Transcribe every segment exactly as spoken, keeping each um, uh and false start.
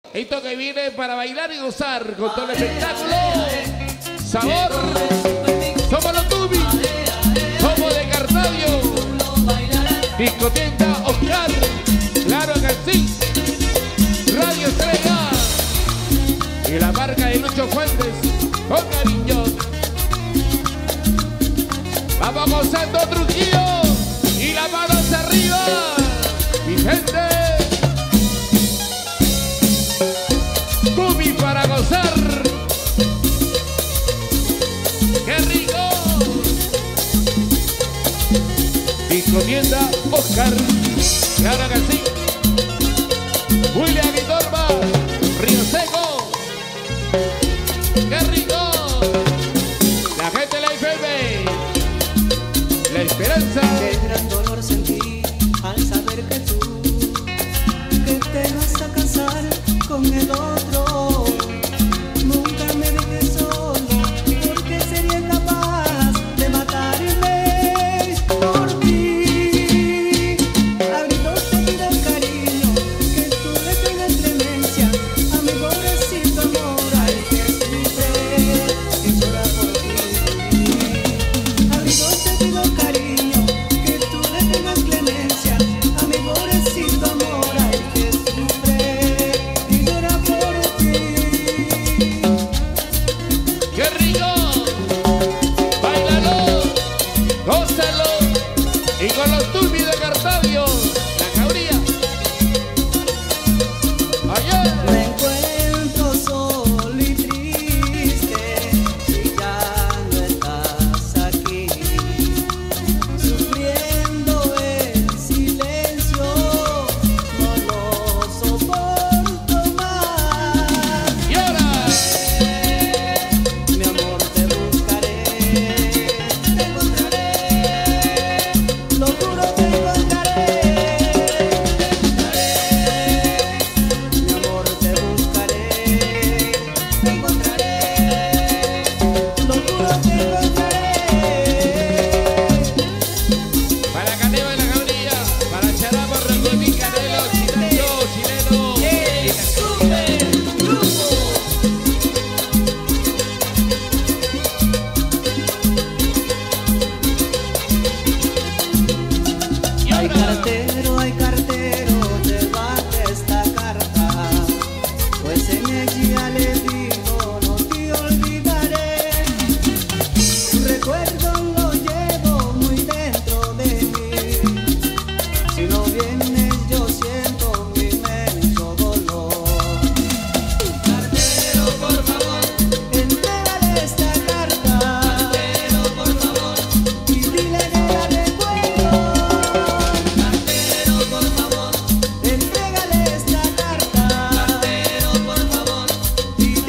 Esto que viene para bailar y gozar con todo el espectáculo. Sabor. Somos los Tubi. Somos de Cartavio. Discoteca Oscar. Claro que sí. Radio Estrella. Y la marca de Lucho Fuentes. Con cariño. Vamos gozando Trujillo. Y las manos arriba. Mi gente. Tubi para gozar. ¡Qué rico! Discotienda Oscar. Claro que sí. William y Torba. Río Seco. ¡Qué rico! La gente de la F M. La Esperanza. Qué gran dolor sentí al saber que tú, que te vas a casar con el otro. Nunca me dejes solo, porque sería incapaz de matarme por ti. A gritos te pido cariño, que tú le tengas clemencia a mi pobrecito amor, al que sufre y llora por ti. A gritos te pido cariño, que tú le tengas clemencia a mi pobrecito amor, al que sufre y llora por ti. ¡Qué rico! ¡Báilalo! ¡Gózalo! Y con los Tubi de Cartavio, la Jauría. ¡Oye! Me encuentro solo y triste si ya no estás aquí, sufriendo en silencio, no lo soporto más. ¡Y ahora! Mi amor, te buscaré, te encontraré, lo juro, te encontraré, te buscaré. Mi amor, te buscaré, te encontraré, lo juro, te encontraré. Para Canelo y la Jauría, para Charamo, Recuerdi, Canelo, Chileno, Chileno. ¡Qué super grupo! Y Ay, ahora, cartero, ay, cartero, llévate esta carta, pues en ella le digo no te olvidaré. Tu recuerdo lo llevo muy dentro de mí, si no vienes yo siento mi inmenso dolor. Cartero, por favor, entrégale esta carta. Cartero, por favor, y dile que la recuerdo. Cartero, por favor, entrégale esta carta. Cartero, por favor, y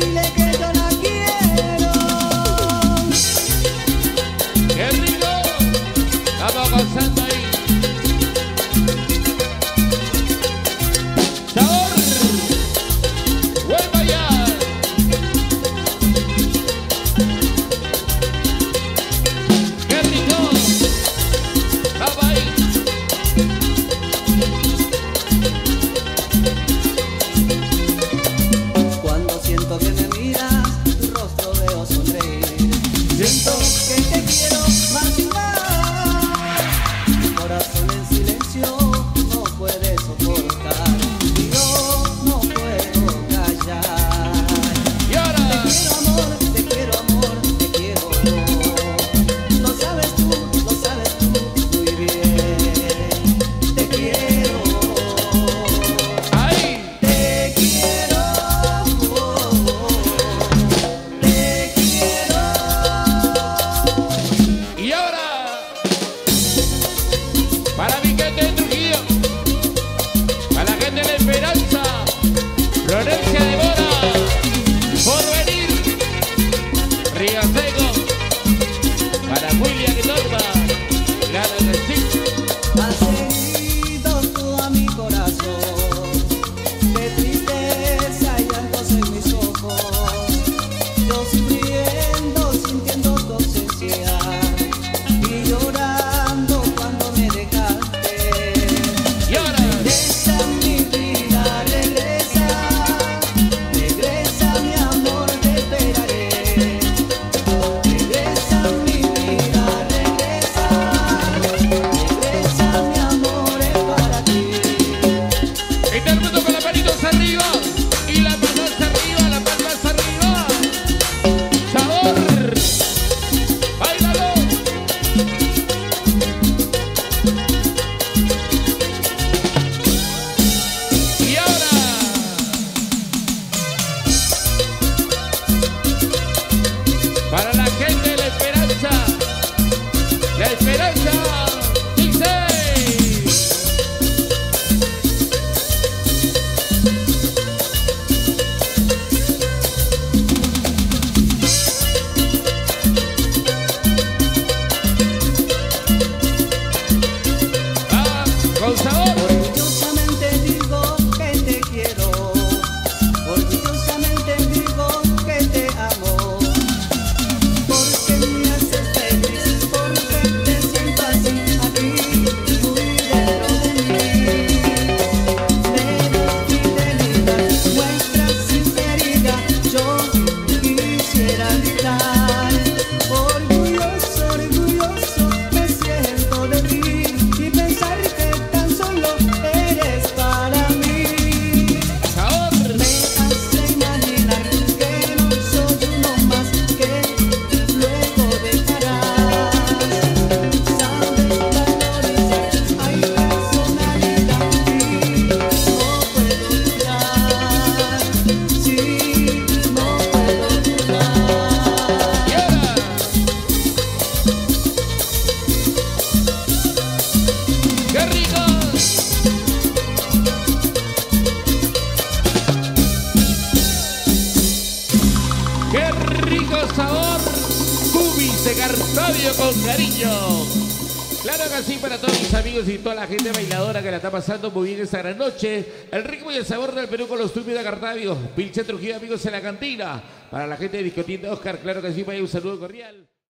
Dice Cartavio con cariño. Claro que sí, para todos mis amigos y toda la gente bailadora que la está pasando muy bien esta gran noche. El ritmo y el sabor del Perú con los Tubi de Cartavio. Pilche Trujillo, amigos en la cantina. Para la gente de Discotín de Oscar, claro que sí, vaya un saludo cordial.